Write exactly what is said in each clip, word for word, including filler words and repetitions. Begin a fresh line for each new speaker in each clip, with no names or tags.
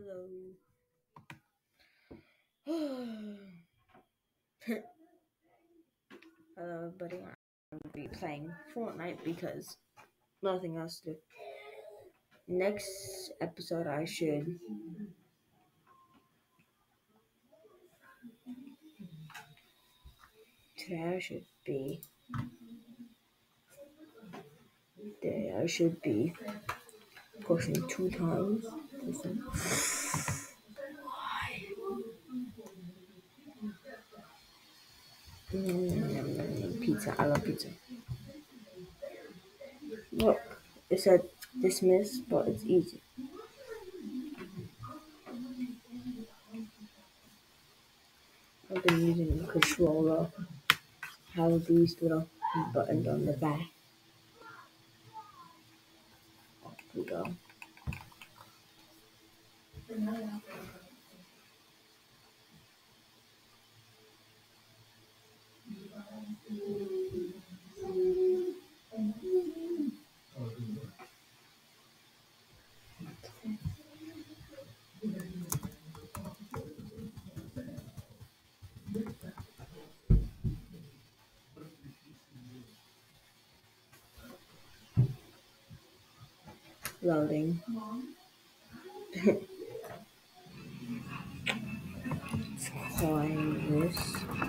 Hello. Hello, everybody. I'm going to be playing Fortnite because nothing else to do. Next episode, I should. Today, I should be. Today, I should be pushing two times. Mm, pizza. I love pizza. Look, it said dismiss, but it's easy. I've been using the controller. Have these little buttons on the back. Here we go. Loading. Find this.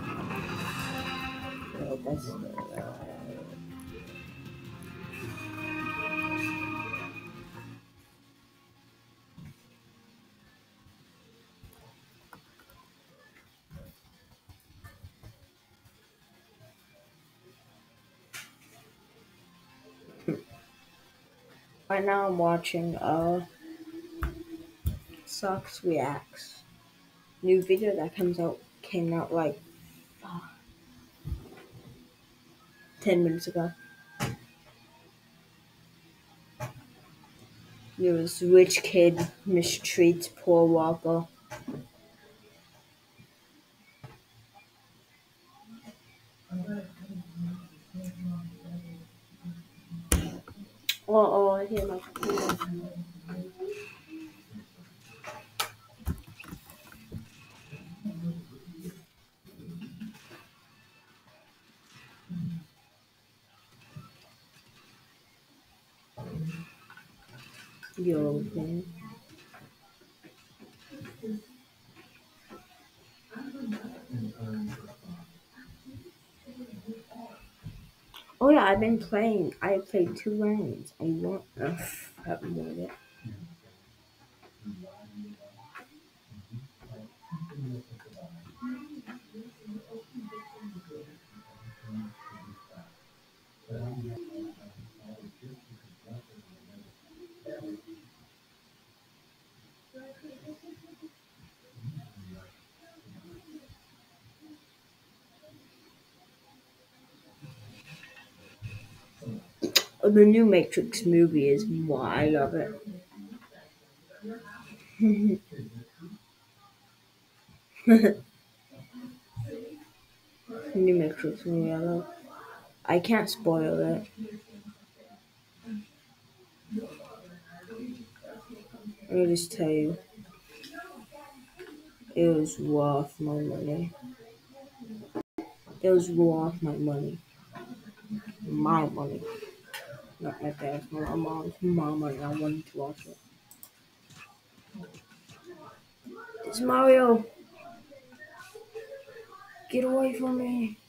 Oh, that's uh, right now. I'm watching uh Socks Reacts new video that comes out came out like uh, ten minutes ago. There was rich kid mistreats poor Walker. Oh, oh, I hear my computer. Yo, man. Oh yeah, I've been playing. I played two rounds. I want. Uh, I haven't won it. Oh, the new Matrix movie is why I love it. New Matrix movie, I love. I can't spoil it. Let me just tell you, it was worth my money. It was worth my money. My money. Not my dad's, not my mom's, my money. I wanted to watch it. It's Mario! Get away from me!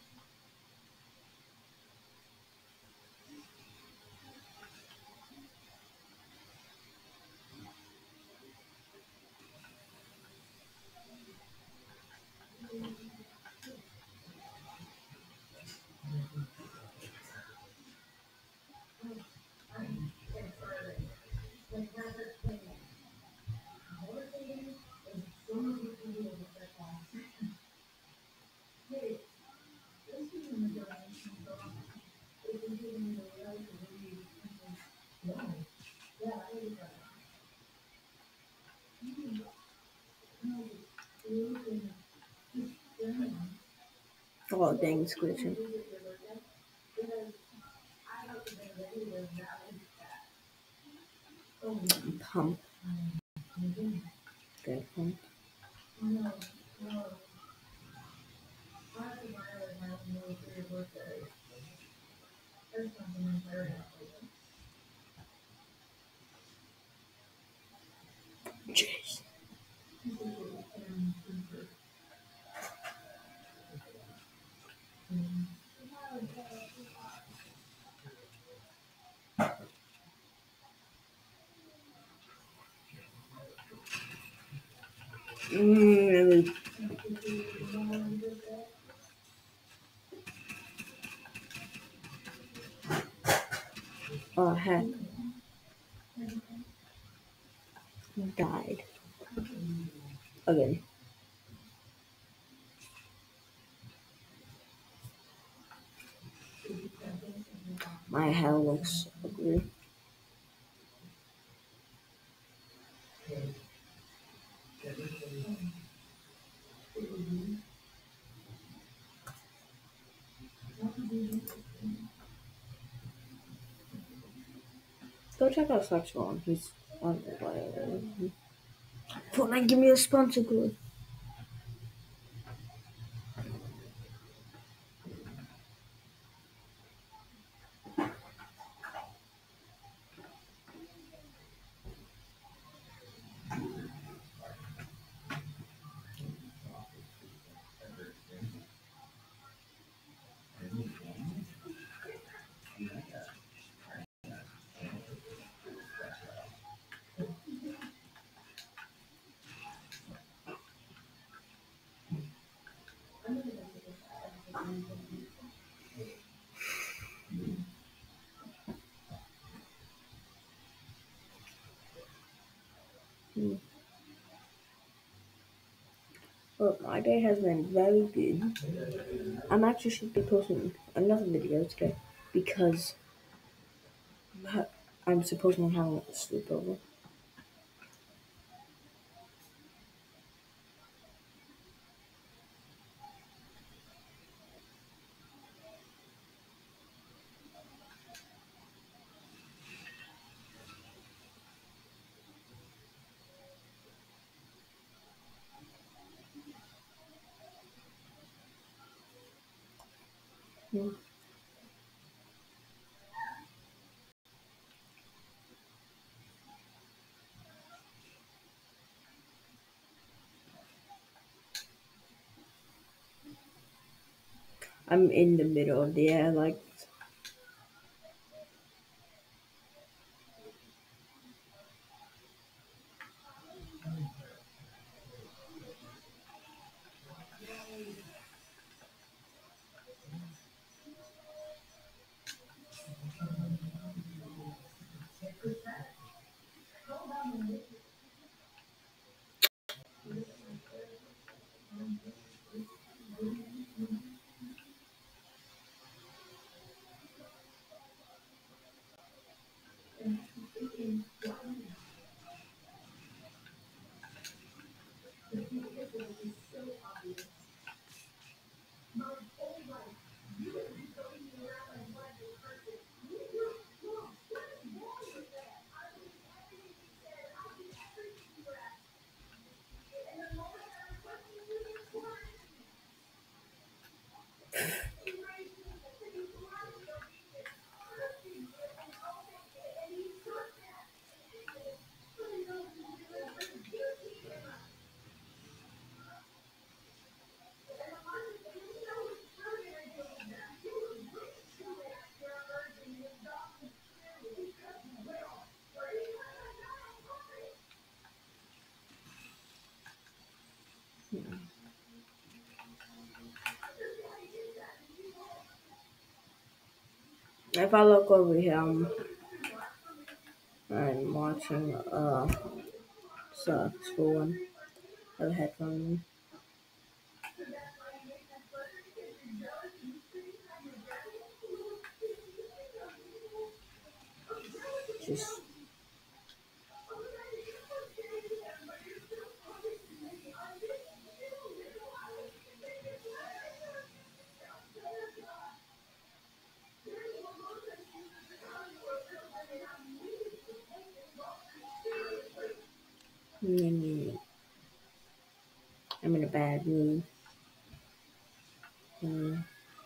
Oh, dang, it's glitching. Pump. Good point. Jeez. Mm, really. Oh heck, died again. My hair looks ugly. Go check out Saxon. He's on the bio. Fortnite, give me a sponsor code. Hmm. Well, my day has been very good. I'm actually should be posting another video today because I'm supposed to have a sleepover. Hmm. I'm in the middle of the air, like if I look over here, I'm, I'm watching uh sucks for one of the headphones. Just mm, a bad mood. Mm.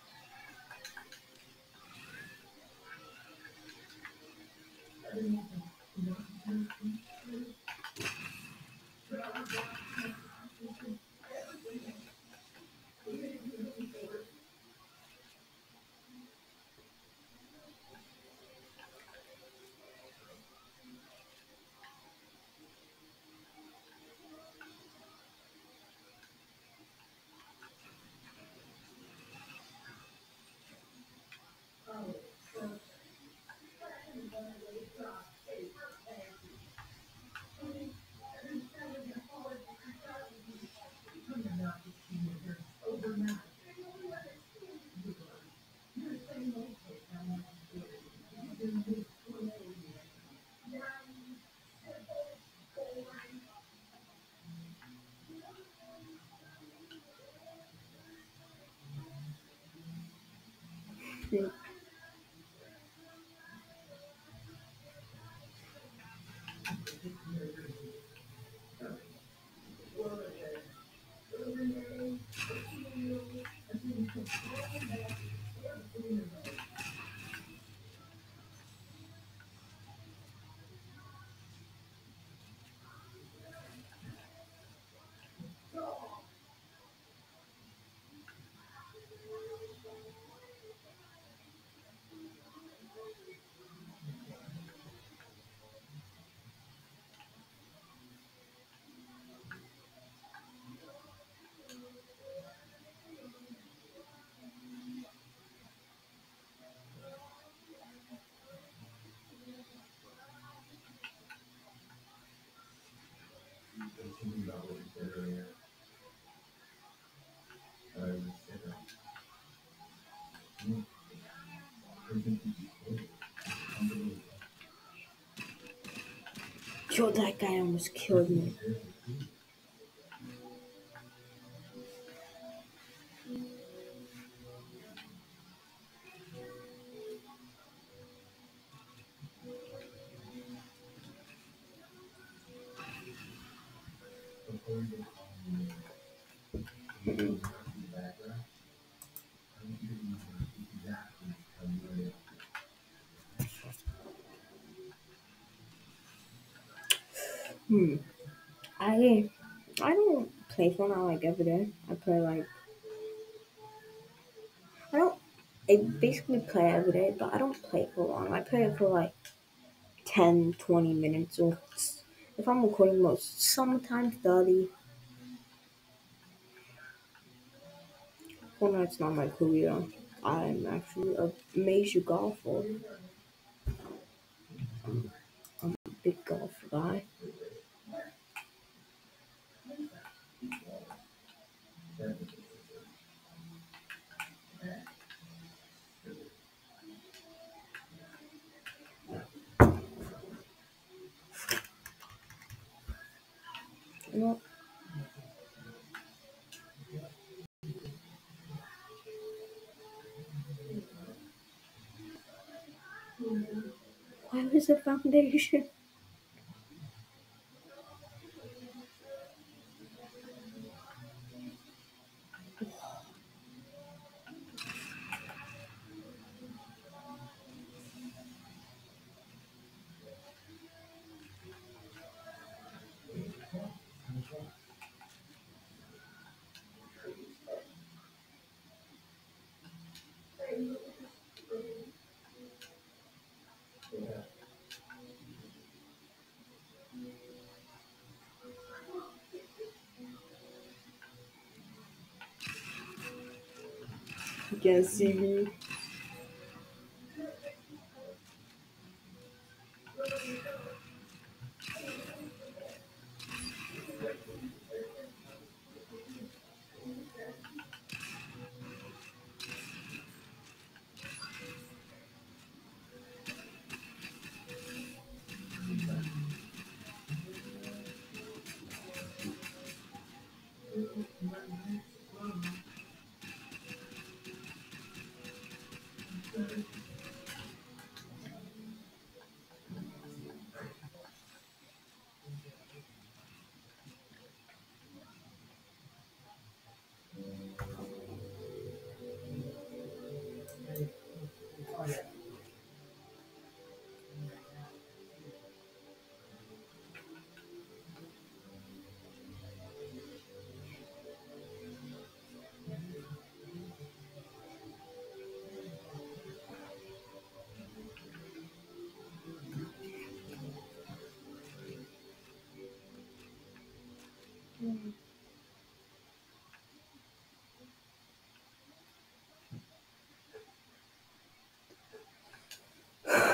Yo, that guy almost killed me. Hmm. I I don't play Fortnite like every day. I play like I don't. I basically play every day, but I don't play it for long. I play it for like ten, twenty minutes, or if I'm recording most, sometimes thirty. Fortnite's not my career. I'm actually a major golfer, big golf guy. You know, why was the foundation? You can't see me.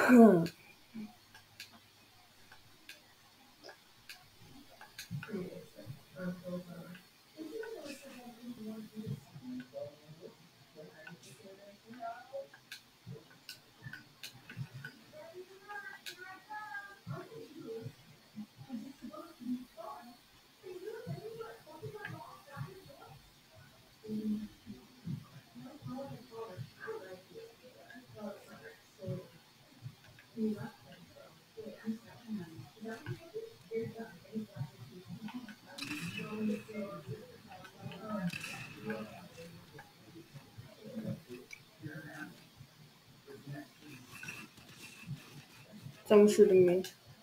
Someone shooting me.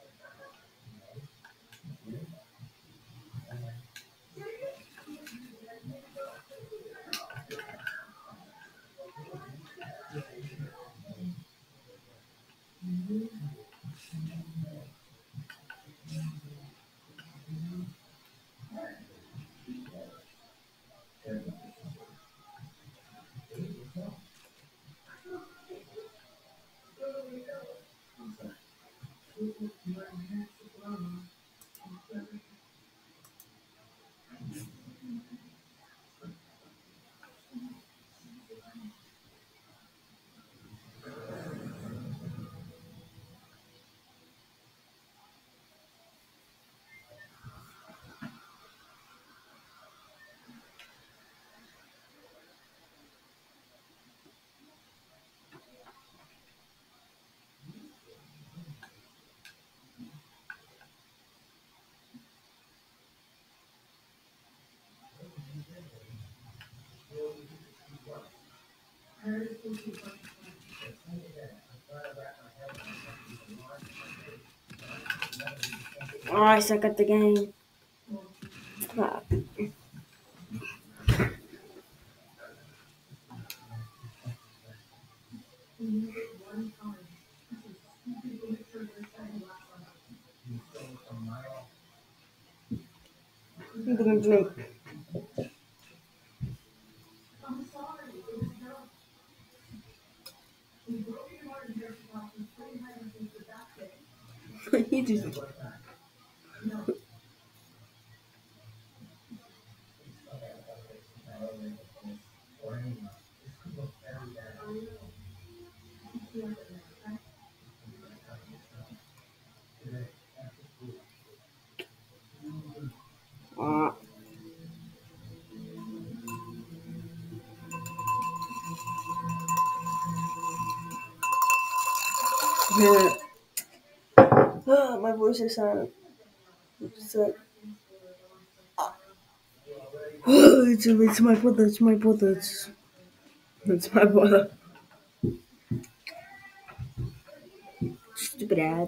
Oh, I suck at the game. Ah. I'm gonna drink. He just. Ah. Ah, my voice is silent. So, it's, it's my brother. It's my brother. It's, it's my brother. Stupid ad.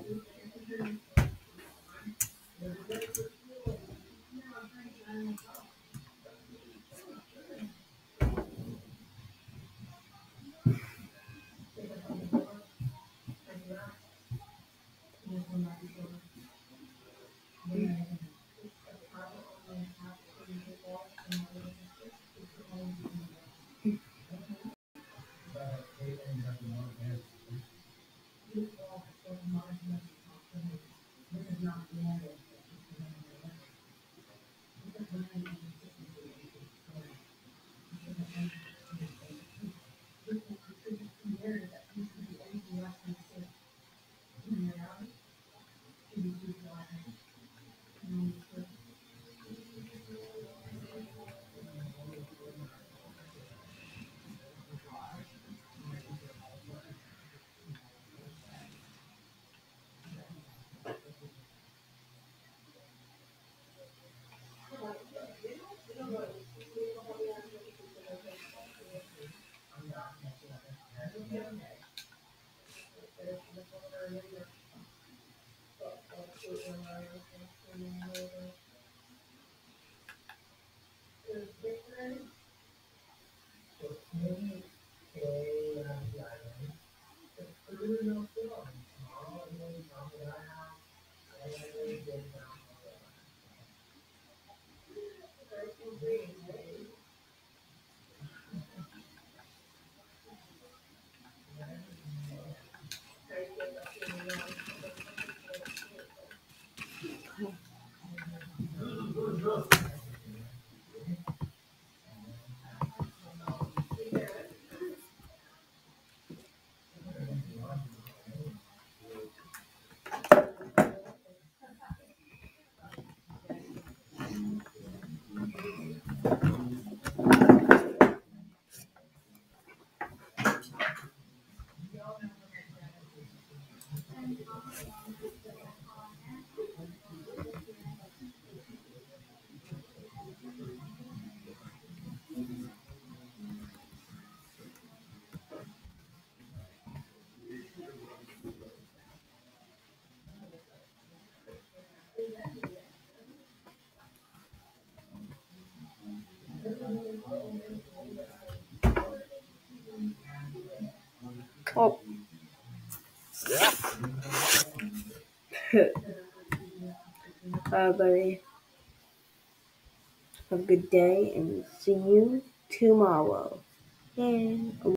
Oh, everybody, have a good day and see you tomorrow. And